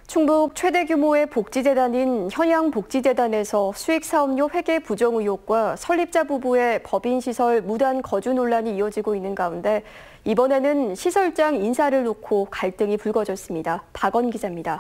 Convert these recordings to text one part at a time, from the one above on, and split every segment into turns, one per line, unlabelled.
충북 최대 규모의 복지재단인 현양복지재단에서 수익사업료 회계 부정 의혹과 설립자 부부의 법인시설 무단 거주 논란이 이어지고 있는 가운데 이번에는 시설장 인사를 놓고 갈등이 불거졌습니다. 박원 기자입니다.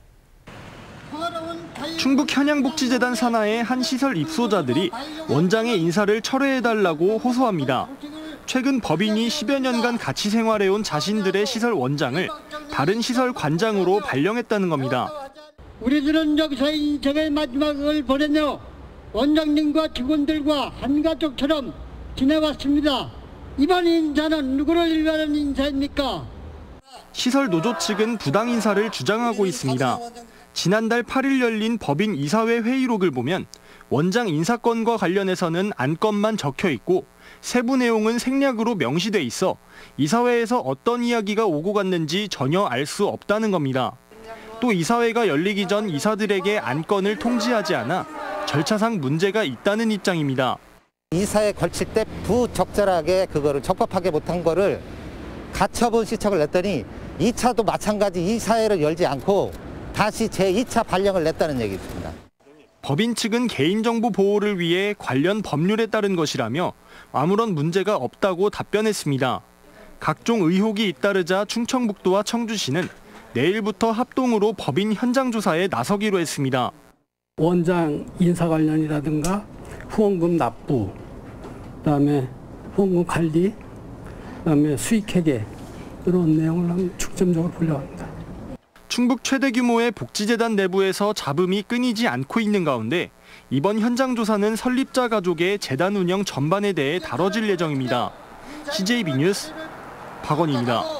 충북 현양복지재단 산하의 한 시설 입소자들이 원장의 인사를 철회해달라고 호소합니다. 최근 법인이 10여 년간 같이 생활해온 자신들의 시설 원장을 다른 시설 관장으로 발령했다는 겁니다.
우리들은 여기서 인생의 마지막을 보내며 원장님과 직원들과 한 가족처럼 지내왔습니다. 이번 인사는 누구를 위한 인사입니까?
시설 노조 측은 부당 인사를 주장하고 있습니다. 지난달 8일 열린 법인 이사회 회의록을 보면 원장 인사건과 관련해서는 안건만 적혀 있고 세부 내용은 생략으로 명시돼 있어 이사회에서 어떤 이야기가 오고 갔는지 전혀 알 수 없다는 겁니다. 또 이사회가 열리기 전 이사들에게 안건을 통지하지 않아 절차상 문제가 있다는 입장입니다.
이사에 걸칠 때 부적절하게 그거를 적법하게 못한 거를 가처분 신청을 냈더니 2차도 마찬가지 이사회를 열지 않고 다시 제2차 발령을 냈다는 얘기입니다.
법인 측은 개인정보 보호를 위해 관련 법률에 따른 것이라며 아무런 문제가 없다고 답변했습니다. 각종 의혹이 잇따르자 충청북도와 청주시는 내일부터 합동으로 법인 현장 조사에 나서기로 했습니다.
원장 인사 관련이라든가 후원금 납부, 그다음에 후원금 관리, 그다음에 수익회계 이런 내용을 중점적으로 보려고 합니다.
충북 최대 규모의 복지재단 내부에서 잡음이 끊이지 않고 있는 가운데 이번 현장 조사는 설립자 가족의 재단 운영 전반에 대해 다뤄질 예정입니다. CJB 뉴스 박원희입니다.